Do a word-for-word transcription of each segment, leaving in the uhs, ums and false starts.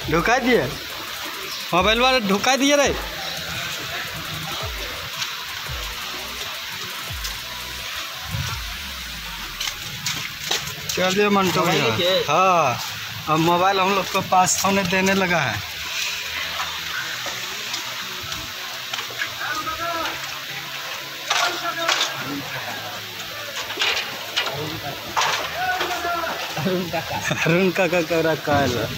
ढुका दिए मोबाइल वाले ढुका दिए रे। चलिए मंटू भैया, हाँ अब मोबाइल हम लोग को पास होने देने लगा है। अरुण काका कह रखा है।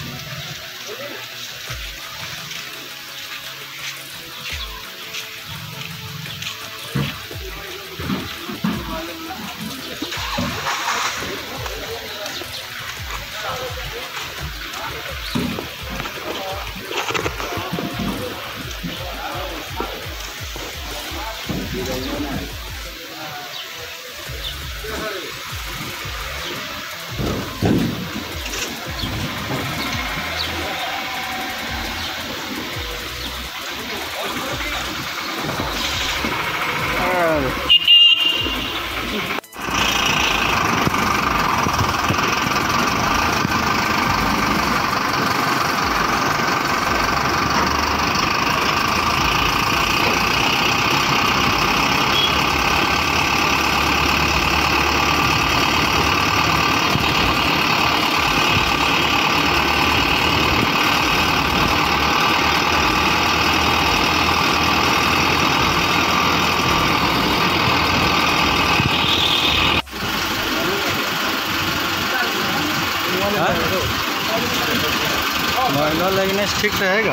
महिला लगने से ठीक रहेगा।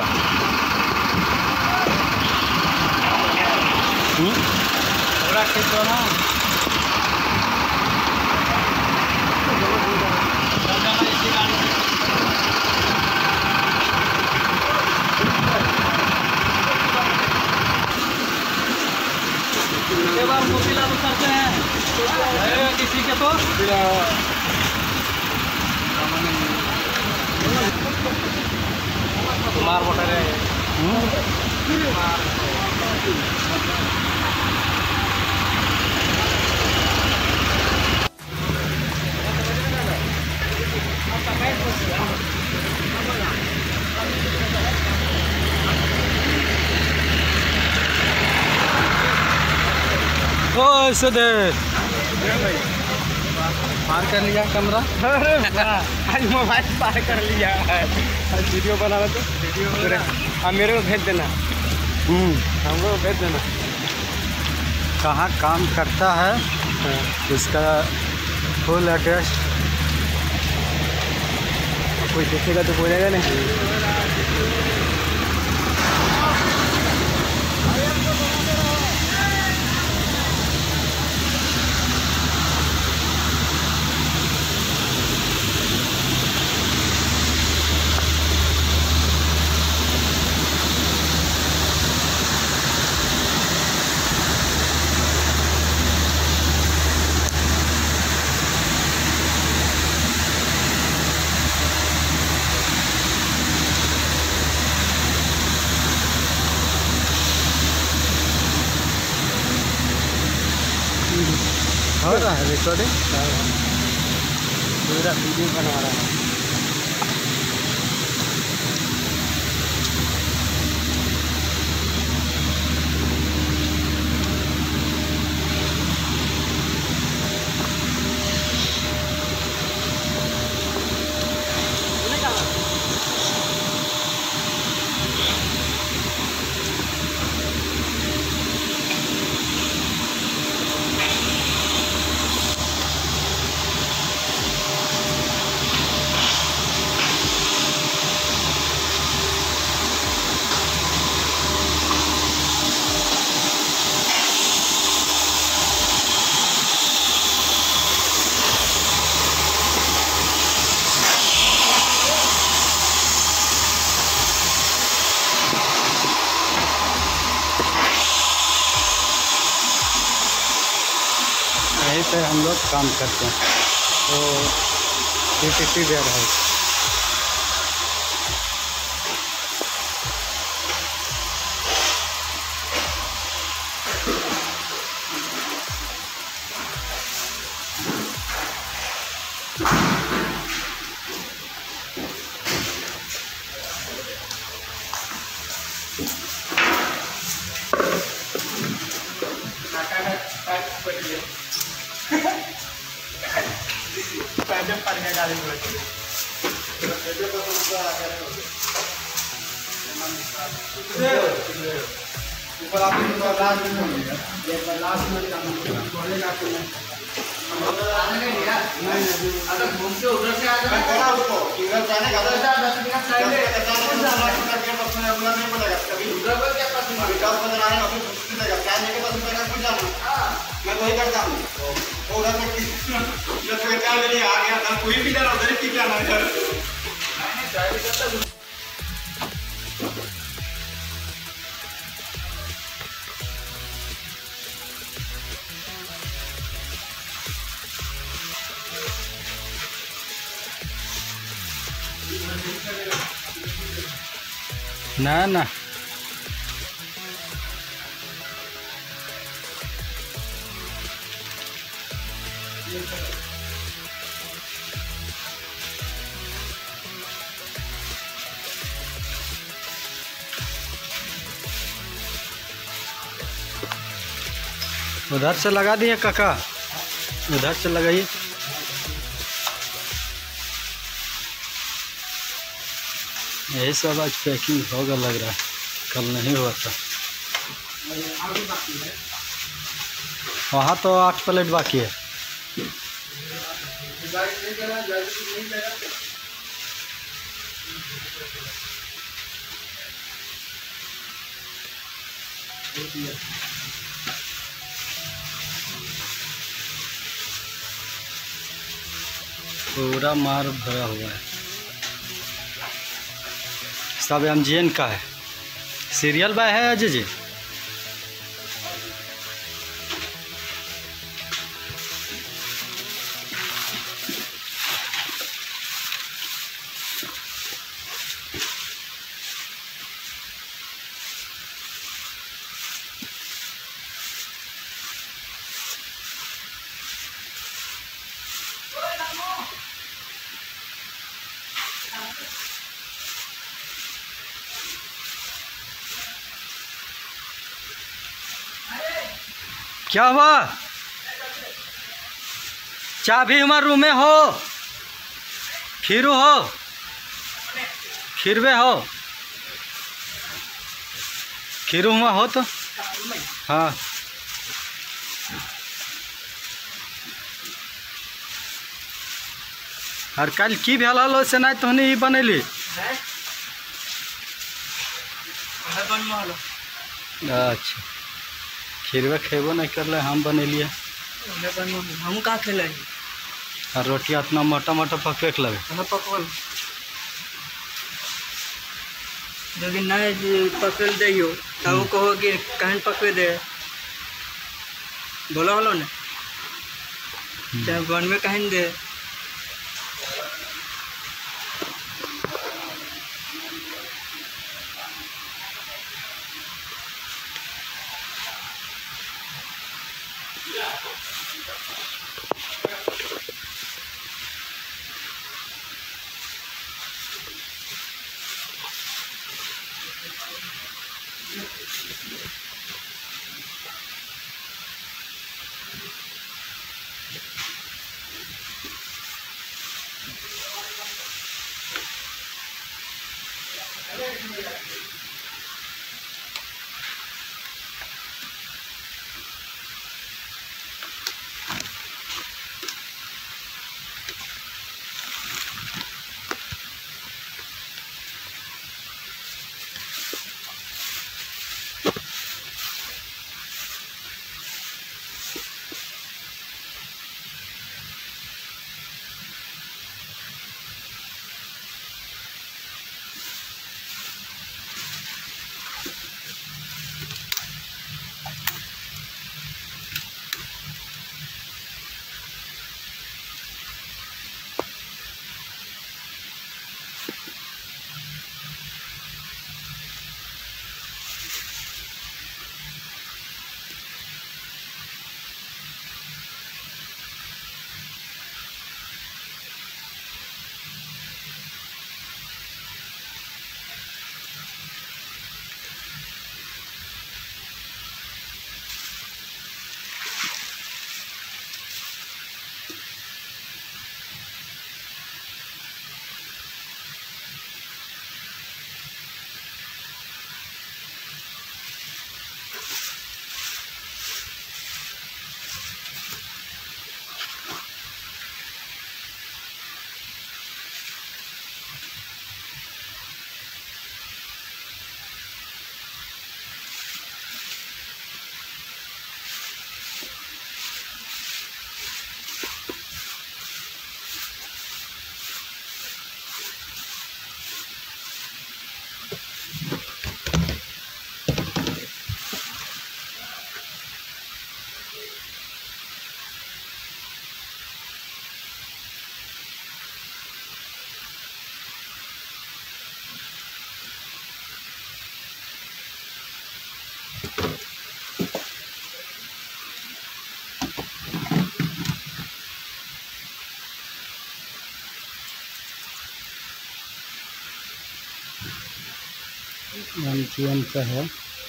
पूरा खेत ना एक बार मोबिला उतरते हैं किसी के तो मार मोटर है। ओ सुधीर पार कर लिया कैमरा। आज मोबाइल पार कर लिया है। आज वीडियो बना रहा तो वीडियो हाँ मेरे को भेज देना। हमको भेज देना। कहाँ काम करता है उसका फुल एड्रेस कोई देखेगा तो बोलेगा नहीं। हो रहा है रिकॉर्डिंग, पूरा वीडियो बना रहा है। यहीं पे हम लोग काम करते हैं। तो D T P warehouse पैसे पड़ गया गाड़ी में ऊपर आप लास्ट में होंगे ये लास्ट में बोलेगा कि आने नहीं यार नहीं अगर घूम के उधर से आ जाए करा उसको इधर जाने का दस दस मिनट टाइम है बस में अपना नहीं पड़ेगा कभी उधर पर क्या पास में विकास बन रहा है अभी पूछ देगा क्या लेके बस में कुछ जाना हां मैं वही करता हूं वो उधर से जब तक क्या ले आ गया ना कोई भी डर उधर ही क्या ना इधर नहीं ड्राइव करता ना ना उधर से लगा दिए काका, उधर से लगाइए। यही सब आज पैकिंग होगा लग रहा है, कल नहीं हुआ था। वहाँ तो आठ प्लेट बाकी है। पूरा मार भरा हुआ है, सब एम जी एन का है। सीरियल बाय है अजय जी। क्या हुआ? चाबी हमारे रूम में हो, खीरू हो, खीरवे हो, खीरू हुआ हो तो हाँ। और कल की भी हलाल से नहीं तो नहीं बनैली। अच्छा, खीरवा खेबो नहीं कर ले, हम बनेलिए। हम का खेले और रोटियाँ इतना मोटा मोटा पकवेक लगे। पकवल यदि नहीं पकड़ दियो तब कहो कि कहीं पकड़ दे, बोला हलो ने चाहे बन में कहीं दे। एम टी एन का है।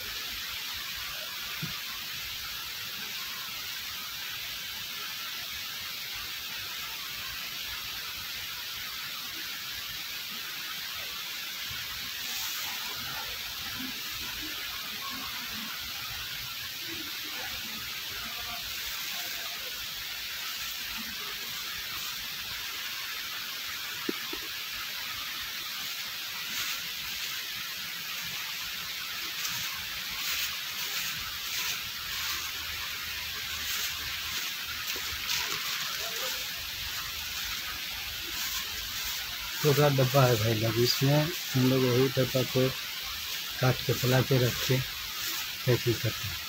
पूरा डब्बा है भाई लोग, इसमें हम लोग वही डब्बा को काट के फैला के रख के पैकिंग करते हैं।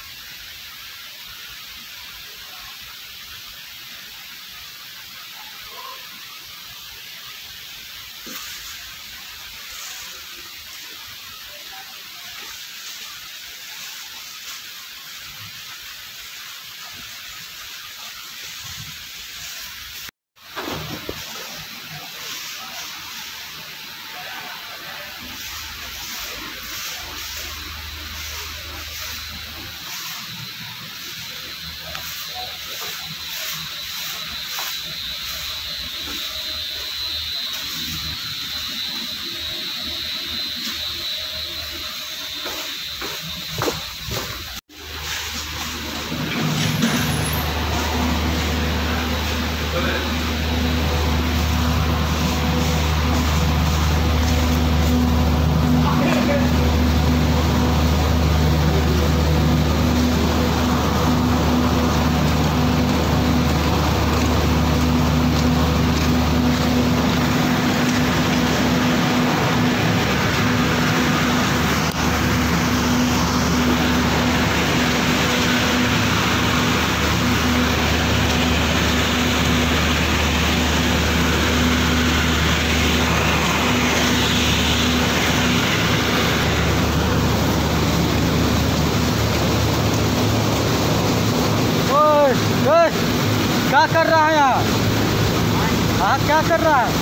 क्या कर रहा है यहाँ? हाँ क्या कर रहा है?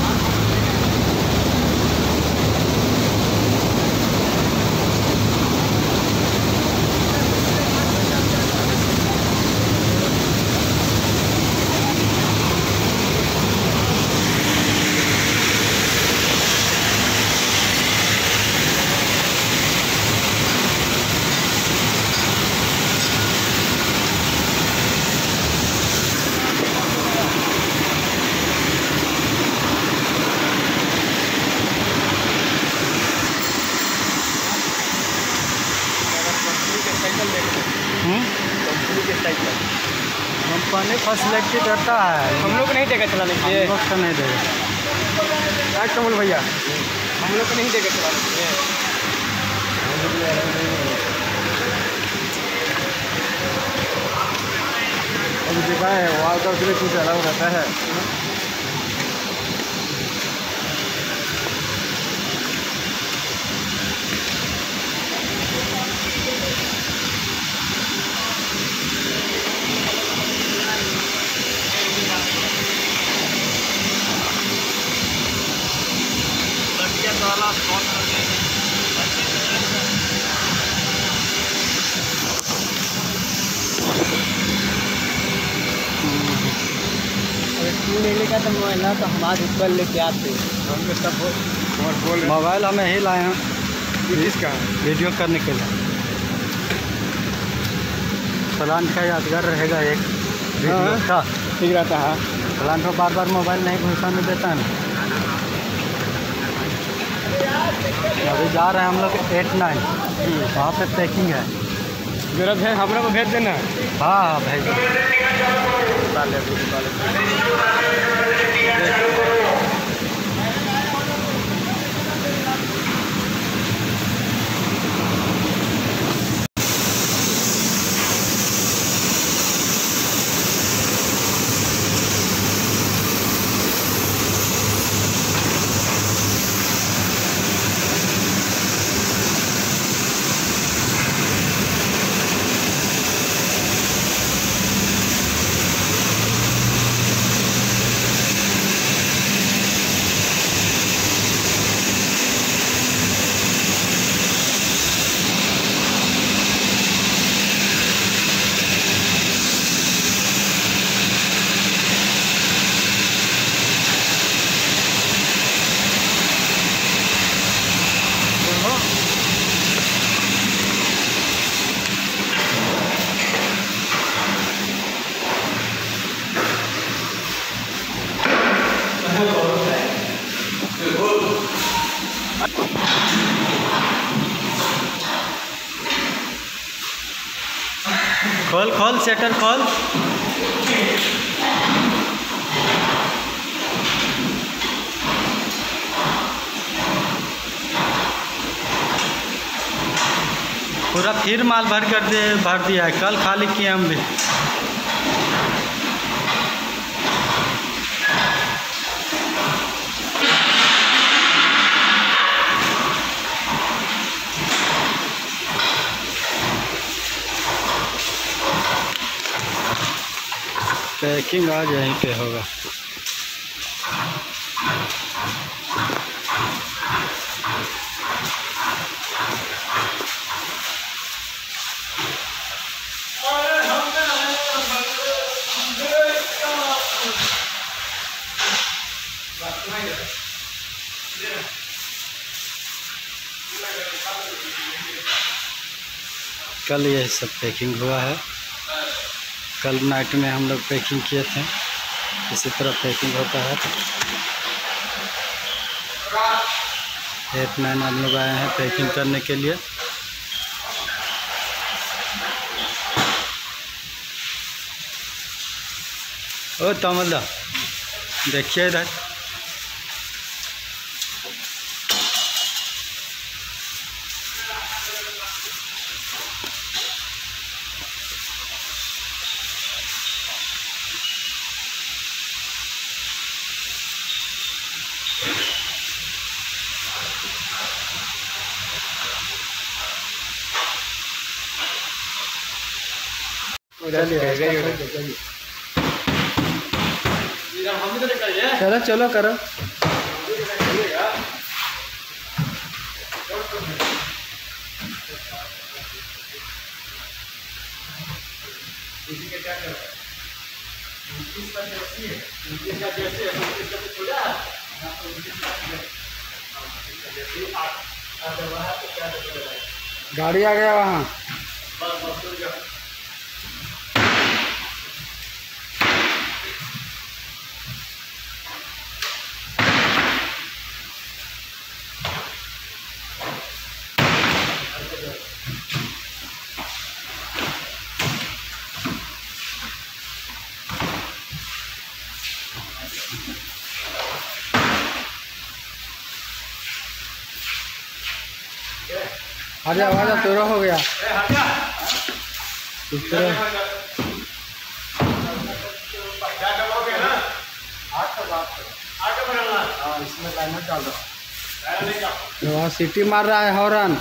कंपनी फैसिलिटी देता है, हम लोग को नहीं देगा चलाने के लिए। हम लोग को नहीं देगा। आज कमल भैया हम लोग को नहीं देगा चलाने के लिए। अब देखा है वहाँ का उसमें कुछ अलग रहता है। तू ले लेगा तो मोबाइल ना तो हमारे ऊपर लेके आते हम तो सब बोल मोबाइल हमें ही लाए हैं इसका वीडियो करने के लिए। प्लान का यादगार रहेगा एक वीडियो का। ठीक रहता है। प्लान को बार बार मोबाइल नहीं घुसाने देता है। अभी जा रहे हैं हम लोग एट नाइन, वहाँ पे पैकिंग है। मेरा भेज हम लोग को भेज देना। हाँ हाँ भेज खोल खोल शटर खोल। पूरा फिर माल भर कर दे भर दिया है, कल खाली किए हम भी। पैकिंग आज यहीं पे होगा। कल यह सब पैकिंग हुआ है। कल नाइट में हम लोग पैकिंग किए थे, इसी तरह पैकिंग होता है। एट नाइन हम लोग आए हैं पैकिंग करने के लिए। ओ तमल्ला देखिए इधर, चलो चलो करो। गाड़ी आ गया वहाँ। आजा आजा तेरा हो गया। इसमें लाइनर डाल दो। वहाँ सीटी मार रहा है हॉर्न।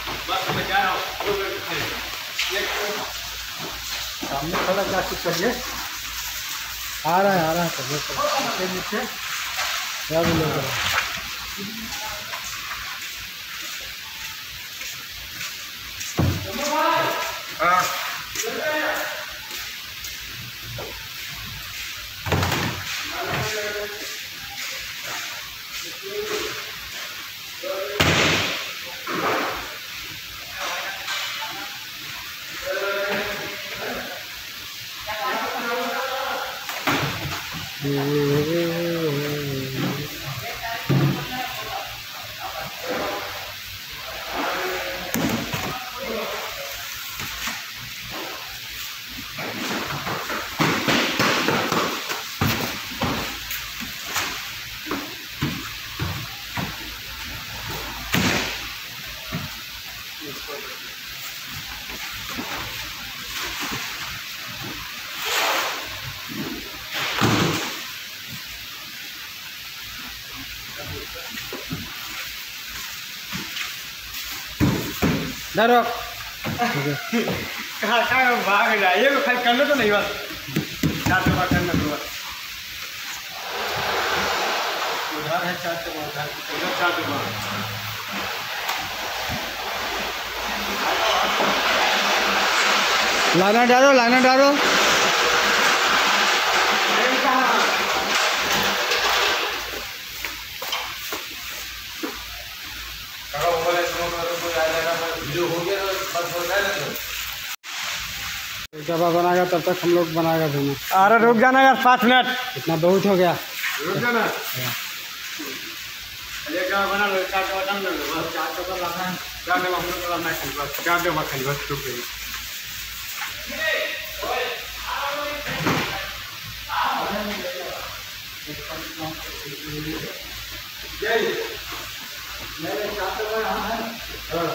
सामने खड़ा जाके करिए। आ रहा है आ रहा है नीचे क्या बोलेगा। डरो कहाँ कहाँ भाग रहा है ये खाली करने तो नहीं बस चार दफा करना तो उधर है चार दफा उधर चार दफा लाना डालो लाना डालो जब बनाएगा तब तक हम लोग बनाएगा दोनों। अरे रुक जाना यार पाँच मिनट इतना बहुत हो गया। रुक जाना बना लो चार डब्बा डाल लो बस चार डब्बा लाना है चार डब्बा हम लोग को लाना है चार डब्बा खाली बस रुक गई। मेरे साथ में यहाँ है। हाँ।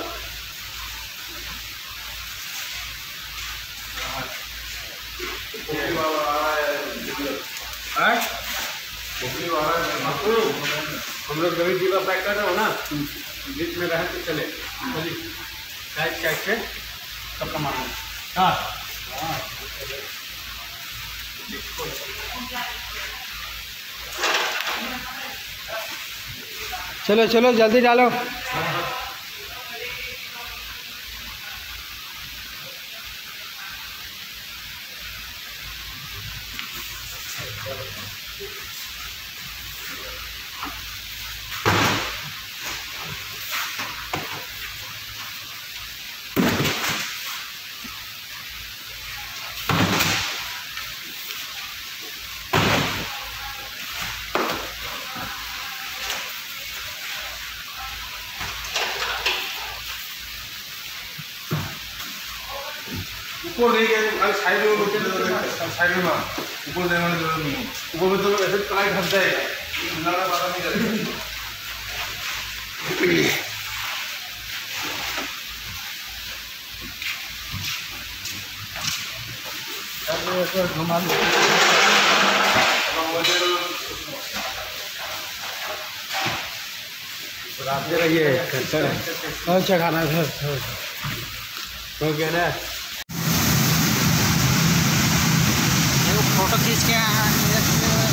हम लोग गरीब जी का पैक कर रहे हो ना, बीच में रहे तो चले कैच कैच से सबका मारना। हाँ चलो चलो जल्दी डालो। ऊपर नहीं गए, साइड में रोटे साइड में ऊपर देने वाली जरूरत नहीं है। ऊपर में तो ऐसे कलाई ढक जाएगा, ज़्यादा पता नहीं चलेगा। घुमा लो। रात रहिए और क्या खाना है? हो गया ना। फोटो खींच के